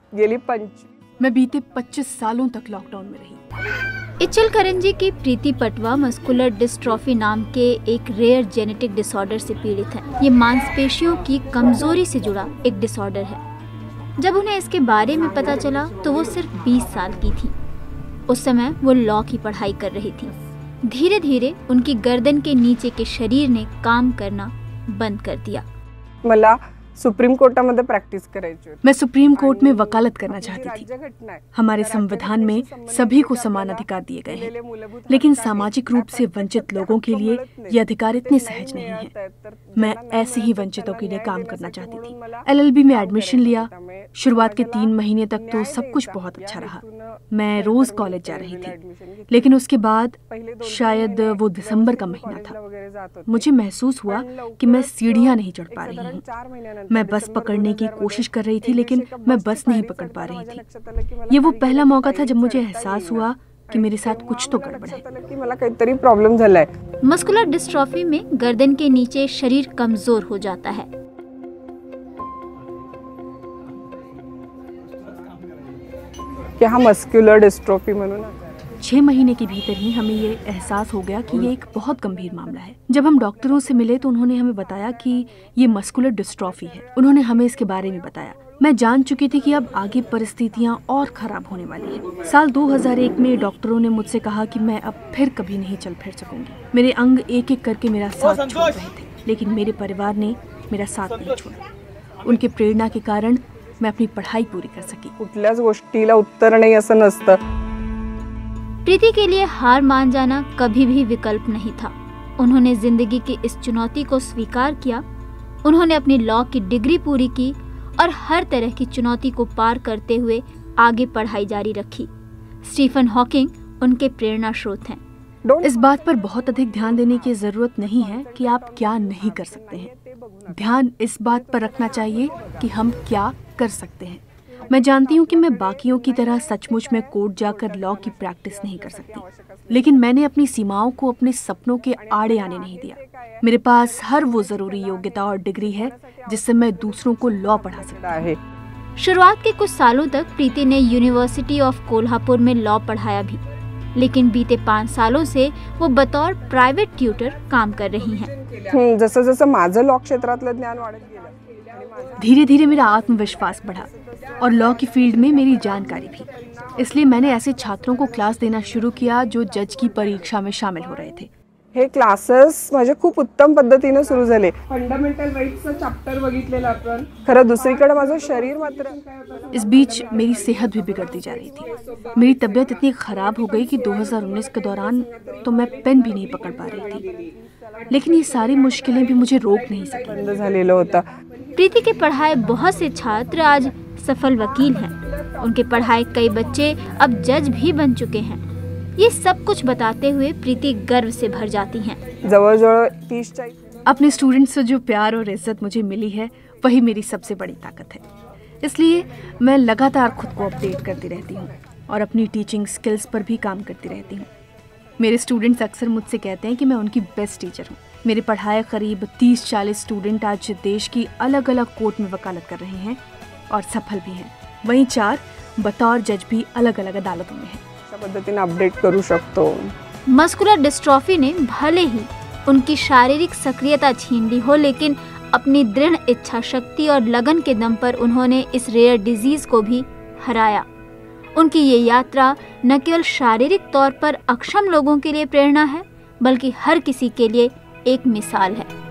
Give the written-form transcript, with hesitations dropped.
मैं बीते 25 सालों तक लॉकडाउन में रही। इचलकरंजी की प्रीति पटवा मस्कुलर डिस्ट्रॉफी नाम के एक रेयर जेनेटिक डिसऑर्डर से पीड़ित है। ये मांसपेशियों की कमजोरी से जुड़ा एक डिसऑर्डर है। जब उन्हें इसके बारे में पता चला तो वो सिर्फ 20 साल की थी। उस समय वो लॉ की पढ़ाई कर रही थी। धीरे धीरे उनकी गर्दन के नीचे के शरीर ने काम करना बंद कर दिया। मला सुप्रीम कोर्टामध्ये प्रैक्टिस करायची होती। मैं सुप्रीम कोर्ट में वकालत करना चाहती थी। हमारे संविधान में सभी को समान अधिकार दिए गए हैं, लेकिन सामाजिक रूप से वंचित लोगों के लिए ये अधिकार इतने सहज नहीं हैं। मैं ऐसे ही वंचितों के लिए काम करना चाहती थी। LLB में एडमिशन लिया। शुरुआत के 3 महीने तक तो सब कुछ बहुत अच्छा रहा। मैं रोज कॉलेज जा रही थी, लेकिन उसके बाद शायद वो दिसंबर का महीना था, मुझे महसूस हुआ कि मैं सीढ़ियां नहीं चढ़ पा रही हूँ। मैं बस पकड़ने की कोशिश कर रही थी, लेकिन मैं बस नहीं पकड़ पा रही थी। ये वो पहला मौका था जब मुझे एहसास हुआ कि मेरे साथ कुछ तो गड़बड़ है। मस्कुलर डिस्ट्रॉफी में गर्दन के नीचे शरीर कमजोर हो जाता है। क्या मस्कुलर डिस्ट्रॉफी म्हणून 6 महीने के भीतर ही हमें ये एहसास हो गया कि ये एक बहुत गंभीर मामला है। जब हम डॉक्टरों से मिले तो उन्होंने हमें बताया कि ये मस्कुलर डिस्ट्रॉफी है। उन्होंने हमें इसके बारे में बताया। मैं जान चुकी थी कि अब आगे परिस्थितियां और खराब होने वाली हैं। साल 2001 में डॉक्टरों ने मुझसे कहा कि मैं अब फिर कभी नहीं चल फिर सकूंगी। मेरे अंग एक एक करके मेरा साथ छोड़ रहे थे, लेकिन मेरे परिवार ने मेरा साथ नहीं छोड़ा। उनके प्रेरणा के कारण मैं अपनी पढ़ाई पूरी कर सकी। कुठल्याच गोष्टीला उत्तर नाही असं नसतं। प्रीति के लिए हार मान जाना कभी भी विकल्प नहीं था। उन्होंने जिंदगी की इस चुनौती को स्वीकार किया। उन्होंने अपनी लॉ की डिग्री पूरी की और हर तरह की चुनौती को पार करते हुए आगे पढ़ाई जारी रखी। स्टीफन हॉकिंग उनके प्रेरणा स्रोत हैं। इस बात पर बहुत अधिक ध्यान देने की जरूरत नहीं है कि आप क्या नहीं कर सकते हैं। ध्यान इस बात पर रखना चाहिए कि हम क्या कर सकते हैं। मैं जानती हूँ कि मैं बाकियों की तरह सचमुच में कोर्ट जाकर लॉ की प्रैक्टिस नहीं कर सकती, लेकिन मैंने अपनी सीमाओं को अपने सपनों के आड़े आने नहीं दिया। मेरे पास हर वो जरूरी योग्यता और डिग्री है जिससे मैं दूसरों को लॉ पढ़ा सकता है। शुरुआत के कुछ सालों तक प्रीति ने यूनिवर्सिटी ऑफ कोल्हापुर में लॉ पढ़ाया भी, लेकिन बीते 5 सालों से वो बतौर प्राइवेट ट्यूटर काम कर रही हैं। जसं जसं माझं लॉ क्षेत्रातलं ज्ञान वाढत गेलं, धीरे धीरे मेरा आत्मविश्वास बढ़ा और लॉ की फील्ड में मेरी जानकारी भी। इसलिए मैंने ऐसे छात्रों को क्लास देना शुरू किया जो जज की परीक्षा में शामिल हो रहे थे। हे क्लासेस माझे खूप उत्तम पद्धतीने सुरू झाले। फंडामेंटल राइट्सचा चॅप्टर बघितलेला आपण। खरं दुसरीकडे माझं शरीर मात्र। इस बीच मेरी सेहत भी बिगड़ती जा रही थी। मेरी तबीयत इतनी खराब हो गई कि 2019 के दौरान तो मैं पेन भी नहीं पकड़ पा रही थी, लेकिन ये सारी मुश्किलें भी मुझे रोक नहीं सकी। प्रीति के पढ़ाए बहुत से छात्र आज सफल वकील हैं। उनके पढ़ाए कई बच्चे अब जज भी बन चुके हैं। ये सब कुछ बताते हुए प्रीति गर्व से भर जाती हैं। अपने स्टूडेंट्स से जो प्यार और इज्जत मुझे मिली है वही मेरी सबसे बड़ी ताकत है। इसलिए मैं लगातार खुद को अपडेट करती रहती हूँ और अपनी टीचिंग स्किल्स पर भी काम करती रहती हूँ। मेरे स्टूडेंट्स अक्सर मुझसे कहते हैं कि मैं उनकी बेस्ट टीचर हूँ। मेरे पढ़ाए करीब 30-40 स्टूडेंट आज देश की अलग अलग कोर्ट में वकालत कर रहे हैं और सफल भी हैं। वहीं 4 बतौर जज भी अलग अलग अदालतों में हैं। पद्धतीने अपडेट करू शकतो। मस्कुलर डिस्ट्रॉफी ने भले ही उनकी शारीरिक सक्रियता छीन ली हो, लेकिन अपनी दृढ़ इच्छा शक्ति और लगन के दम पर उन्होंने इस रेयर डिजीज को भी हराया। उनकी ये यात्रा न केवल शारीरिक तौर पर अक्षम लोगों के लिए प्रेरणा है, बल्कि हर किसी के लिए एक मिसाल है।